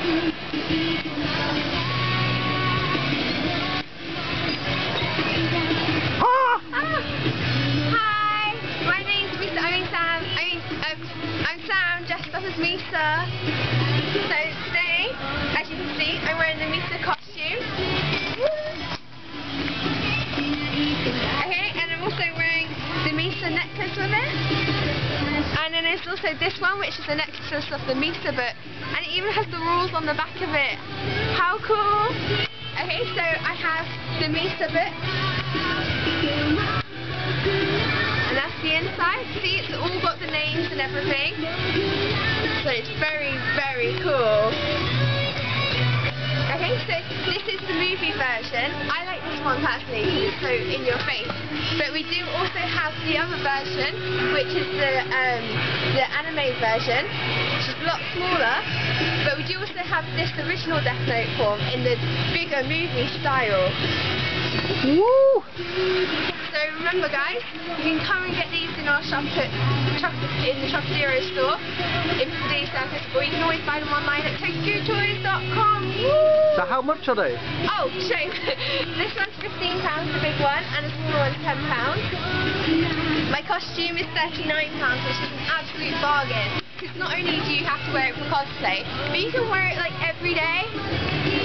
Hi, my name's Misa. I'm Sam, dressed up as Misa. So today, as you can see, I'm wearing the Misa costume. Okay, and I'm also wearing the Misa necklace with it. And then there's also this one, which is the necklace of the Misa book, and it even has the rules on the back of it. How cool! Okay, so I have the Misa book, and that's the inside. See, it's all got the names and everything, so it's very, very cool. Okay, so this is the movie version. I like this one personally because it's so in your face. But we do also have the other version, which is the anime version, which is a lot smaller. But we do also have this original Death Note form in the bigger movie style. Woo! So remember, guys, you can come and get these in our shop in the Shop Zero store in today's service, or you can always buy them online at TokyoToys.com. So how much are they? Oh, so this one's £15, the big one, and the smaller one's £10. My costume is £39, which is an absolute bargain. Because not only do you have to wear it for cosplay, but you can wear it like every day.